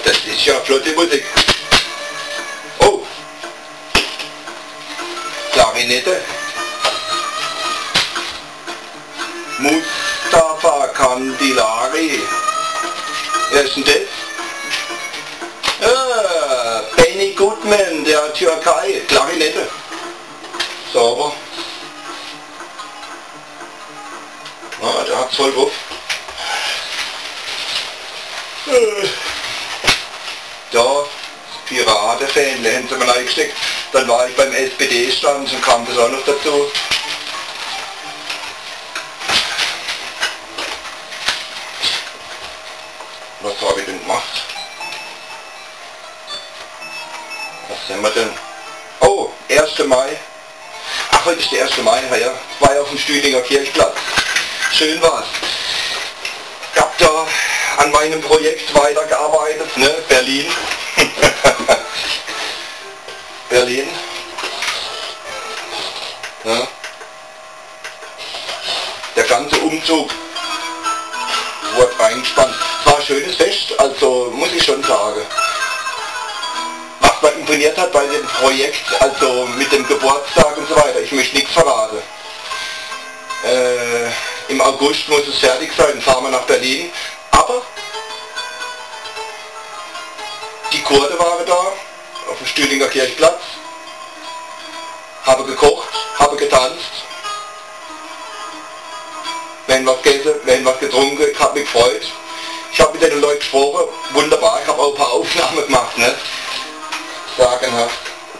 Das ist ja flotte Musik. Oh! Klarinette. Mustafa Kandilari. Wer ist denn das? Benny Goodman, der Türkei. Klarinette. Sauber. Ah, der hat's voll drauf. Da, Piratenfan, da haben sie mir reingesteckt. Dann war ich beim SPD-Stand und kam das auch noch dazu. Was habe ich denn gemacht? Was haben wir denn? Oh, 1. Mai. Ach, heute ist der 1. Mai, ja. War ja auf dem Stühlinger Kirchplatz. Schön war's. Ich habe da an meinem Projekt weitergearbeitet, ne? Berlin. Berlin. Ja. Der ganze Umzug wurde eingespannt. War ein schönes Fest, also muss ich schon sagen. Was mir imponiert hat bei dem Projekt, also mit dem Geburtstag und so weiter, ich möchte nichts verraten. Im August muss es fertig sein, fahren wir nach Berlin. Aber die Kurde waren da, auf dem Stühlinger Kirchplatz, habe gekocht, habe getanzt, wir haben was gegessen, wir haben was getrunken, ich habe mich gefreut. Ich habe mit den Leuten gesprochen, wunderbar, ich habe auch ein paar Aufnahmen gemacht, ne? Sagenhaft.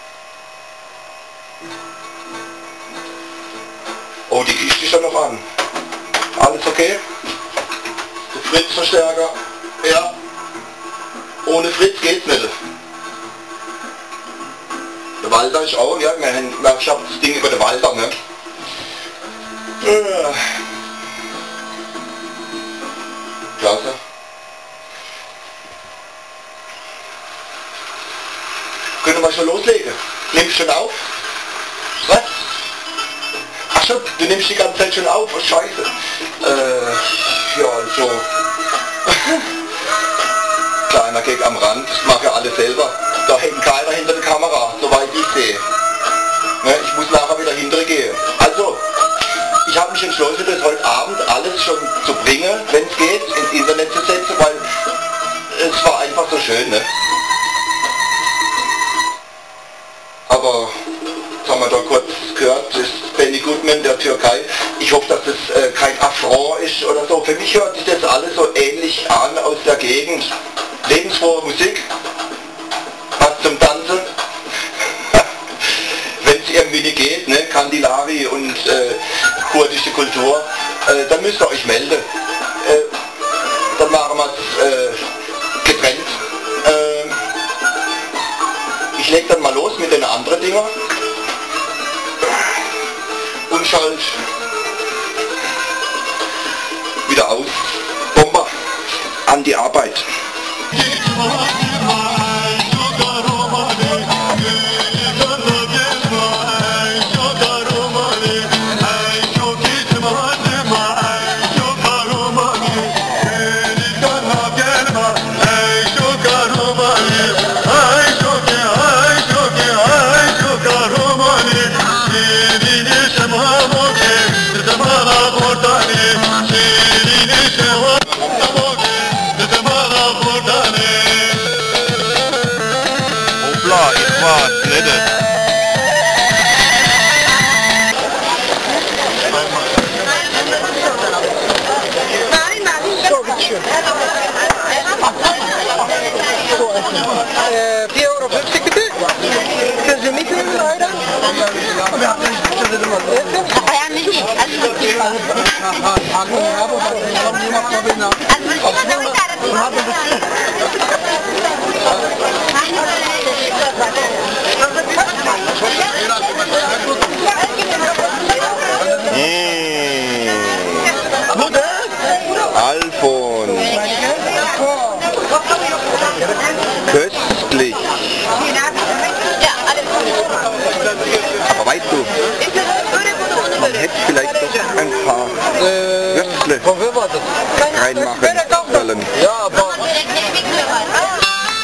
Oh, die Kiste ist ja noch an. Alles okay? Der Fritzverstärker, ja. Ohne Fritz geht's nicht. Der Walter ist auch, ja, ich hab das Ding über den Walter, ne? Klasse. Können wir schon loslegen? Nimmst du schon auf? Was? Ach so, du nimmst die ganze Zeit schon auf, oh scheiße. Ja, also. Kleiner Gag am Rand, das mache alles selber. Da hängt keiner hinter der Kamera, soweit ich sehe. Ne, ich muss nachher wieder hinterher gehen. Also, ich habe mich entschlossen, das heute Abend alles schon zu bringen, wenn es geht, ins Internet zu setzen, weil es war einfach so schön, ne? Aber, jetzt haben wir da kurz gehört, das ist Benny Goodman der Türkei. Ich hoffe, dass das kein Affront ist oder so. Für mich hört sich das alles so ähnlich an aus der Gegend. Lebensfrohe Musik, was zum Tanzen, wenn es irgendwie nicht geht, ne? Kandilari und kurdische Kultur, dann müsst ihr euch melden. Dann machen wir es getrennt. Ich leg dann mal los mit den anderen Dinger und schalt wieder aus. Bomber an die Arbeit. Alfons. Köstlich. Aber weißt du, man hätte vielleicht doch ein paar Würstle reinmachen sollen. Ja, aber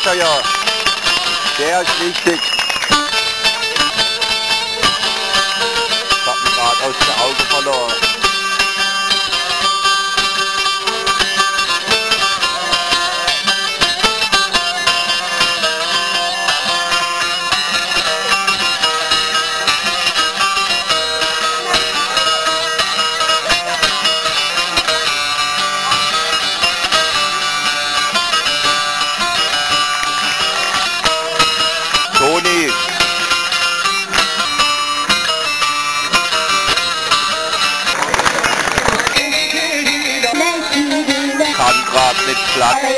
er ja. Der ist wichtig. Ich hab ihn gerade aus den Augen verloren. Toni. Kann grad nicht platzen.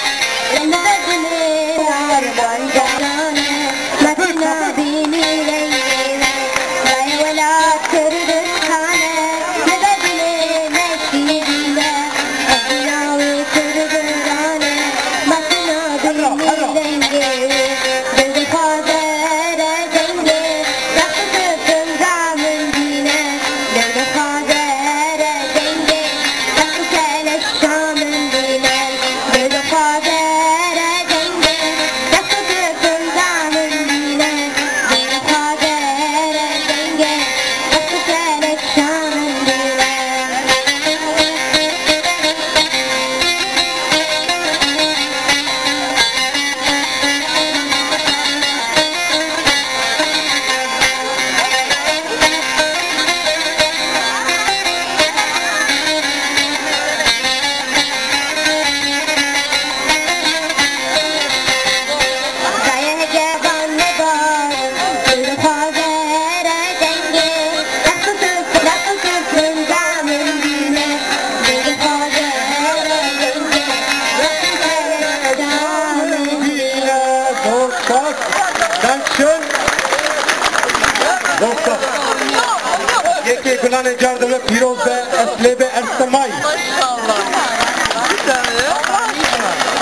Dankeschön. Dostlar, yeke Gülen Ecar'da Piroz ve Eslebe Ersemay. Maşallah.